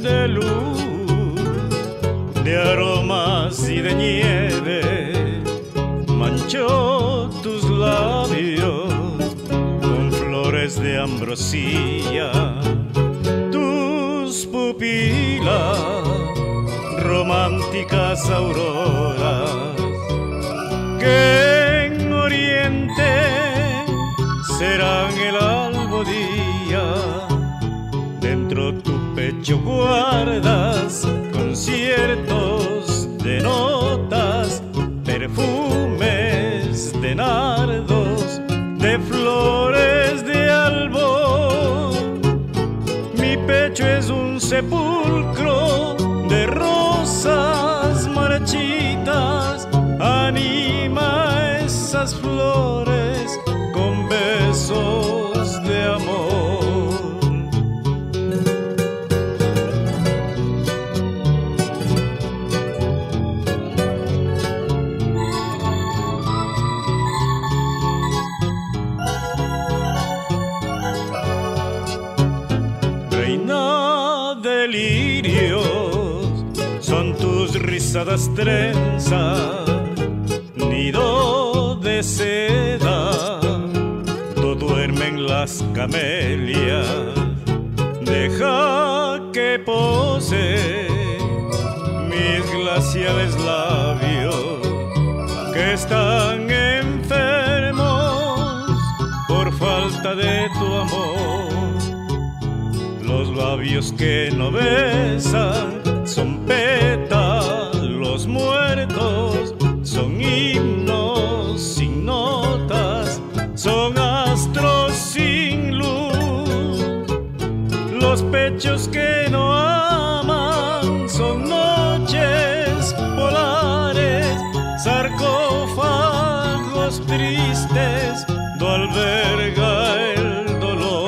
de luz, de aromas y de nieve, manchó tus labios con flores de ambrosía. Tus pupilas, románticas auroras, que en oriente serán el albo día. Dentro tu pecho guardas conciertos de notas, perfumes de nardos, de flores de albor. Mi pecho es un sepulcro de rosas marchitas, anima esas flores con besos de amor. Reina de lirios son tus rizadas trenzas, nido de seda, todo duerme en las camelias. Deja que pose mis glaciales labios, que están enfermos por falta de tu amor. Los labios que no besan son pétalos muertos, son himnos sin notas, son astros sin luz. Los pechos que no aman son noches polares, sarcófagos tristes do alberga el dolor.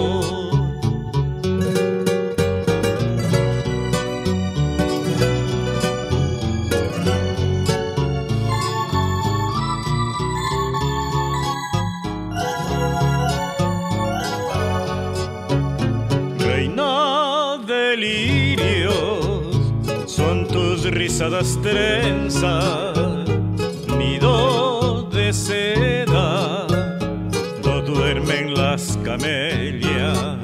Reina de lirios son tus rizadas trenzas, nido de seda, no duermen las camelias.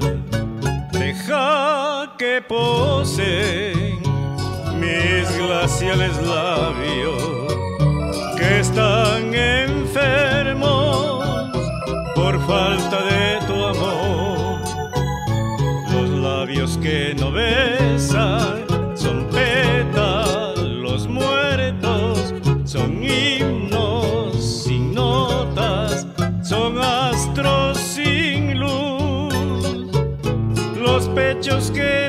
Deja que posen mis glaciales labios, que están enfermos por falta de tu amor. Los labios que no besan son pétalos muertos, son himnos sin notas, son astros sin luz. Los pechos que